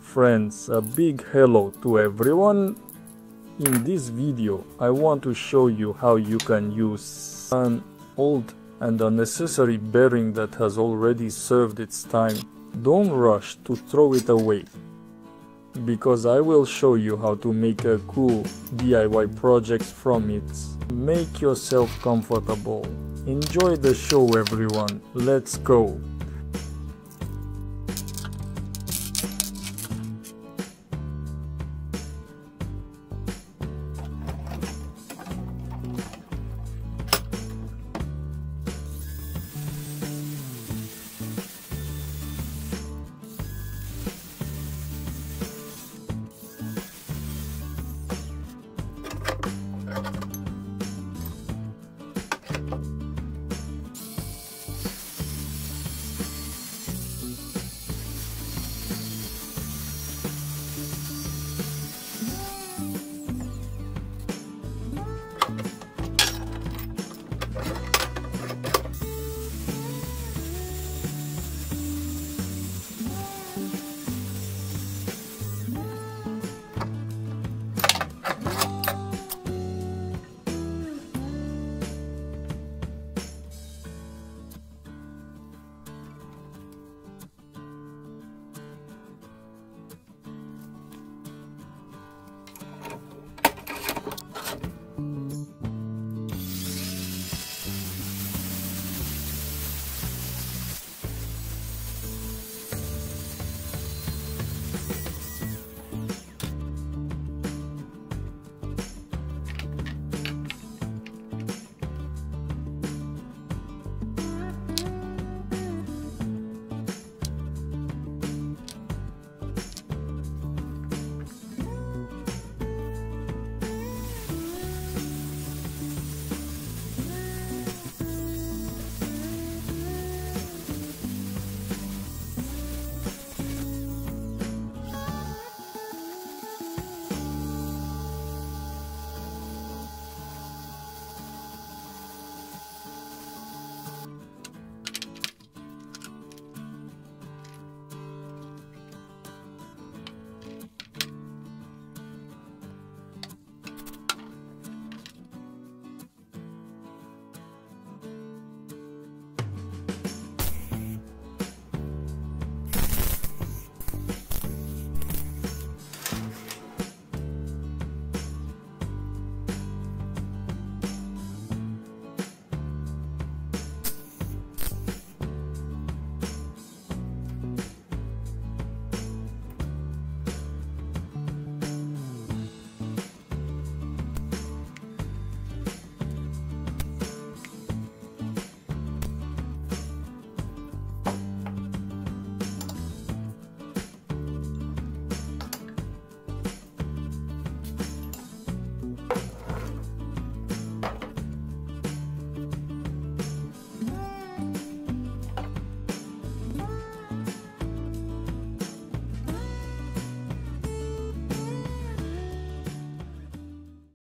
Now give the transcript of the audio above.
Friends, a big hello to everyone. In this video I want to show you how you can use an old and unnecessary bearing that has already served its time. Don't rush to throw it away, because I will show you how to make a cool DIY project from it. Make yourself comfortable. Enjoy the show everyone, let's go!